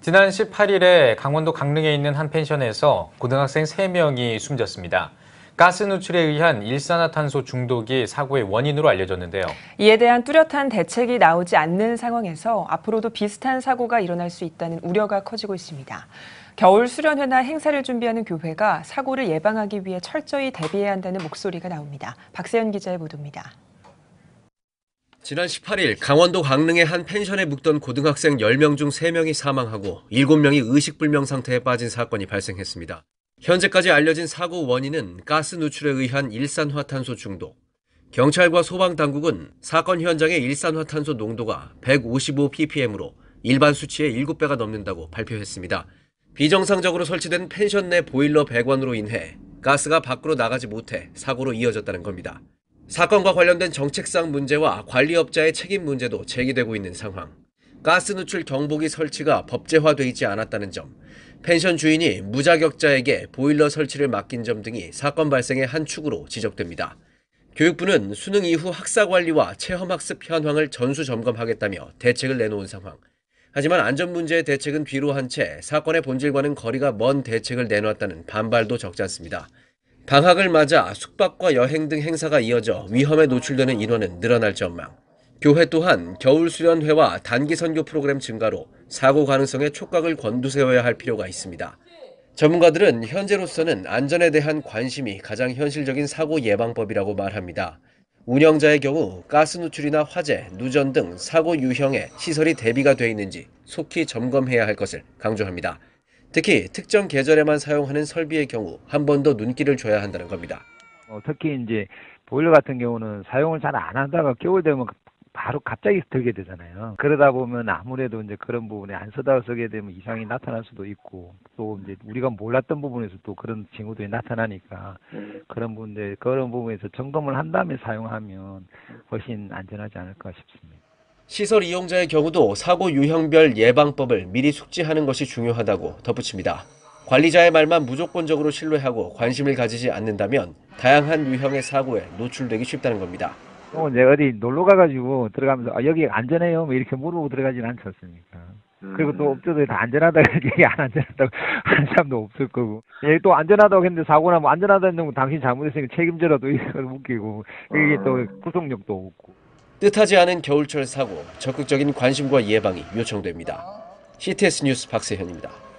지난 18일에 강원도 강릉에 있는 한 펜션에서 고등학생 3명이 숨졌습니다. 가스 누출에 의한 일산화탄소 중독이 사고의 원인으로 알려졌는데요. 이에 대한 뚜렷한 대책이 나오지 않는 상황에서 앞으로도 비슷한 사고가 일어날 수 있다는 우려가 커지고 있습니다. 겨울 수련회나 행사를 준비하는 교회가 사고를 예방하기 위해 철저히 대비해야 한다는 목소리가 나옵니다. 박세현 기자의 보도입니다. 지난 18일 강원도 강릉의 한 펜션에 묵던 고등학생 10명 중 3명이 사망하고 7명이 의식불명 상태에 빠진 사건이 발생했습니다. 현재까지 알려진 사고 원인은 가스 누출에 의한 일산화탄소 중독. 경찰과 소방당국은 사건 현장의 일산화탄소 농도가 155ppm으로 일반 수치의 7배가 넘는다고 발표했습니다. 비정상적으로 설치된 펜션 내 보일러 배관으로 인해 가스가 밖으로 나가지 못해 사고로 이어졌다는 겁니다. 사건과 관련된 정책상 문제와 관리업자의 책임 문제도 제기되고 있는 상황. 가스 누출 경보기 설치가 법제화돼 있지 않았다는 점, 펜션 주인이 무자격자에게 보일러 설치를 맡긴 점 등이 사건 발생의 한 축으로 지적됩니다. 교육부는 수능 이후 학사 관리와 체험학습 현황을 전수 점검하겠다며 대책을 내놓은 상황. 하지만 안전 문제의 대책은 뒤로 한 채 사건의 본질과는 거리가 먼 대책을 내놨다는 반발도 적지 않습니다. 방학을 맞아 숙박과 여행 등 행사가 이어져 위험에 노출되는 인원은 늘어날 전망. 교회 또한 겨울 수련회와 단기 선교 프로그램 증가로 사고 가능성에 촉각을 곤두세워야 할 필요가 있습니다. 전문가들은 현재로서는 안전에 대한 관심이 가장 현실적인 사고 예방법이라고 말합니다. 운영자의 경우 가스 누출이나 화재, 누전 등 사고 유형에 시설이 대비가 돼 있는지 속히 점검해야 할 것을 강조합니다. 특히 특정 계절에만 사용하는 설비의 경우 한 번 더 눈길을 줘야 한다는 겁니다. 특히 이제 보일러 같은 경우는 사용을 잘 안 하다가 겨울 되면 바로 갑자기 들게 되잖아요. 그러다 보면 아무래도 이제 그런 부분에 안 쓰게 되면 이상이 나타날 수도 있고, 또 이제 우리가 몰랐던 부분에서 또 그런 징후들이 나타나니까 그런 부분에서 점검을 한 다음에 사용하면 훨씬 안전하지 않을까 싶습니다. 시설 이용자의 경우도 사고 유형별 예방법을 미리 숙지하는 것이 중요하다고 덧붙입니다. 관리자의 말만 무조건적으로 신뢰하고 관심을 가지지 않는다면 다양한 유형의 사고에 노출되기 쉽다는 겁니다. 이제 어디 놀러 가가지고 들어가면서 여기 안전해요? 뭐 이렇게 물어보고 들어가지는 않지 않습니까? 그리고 또 업체들이 다 안전하다고 얘기 안 안전하다고 하는 사람도 없을 거고. 또 안전하다고 했는데 사고 나면 안전하다는 건 당신이 잘못했으니까 책임져라 또 이렇게 웃기고, 이게 또 구속력도 없고. 뜻하지 않은 겨울철 사고, 적극적인 관심과 예방이 요청됩니다. CTS 뉴스 박세현입니다.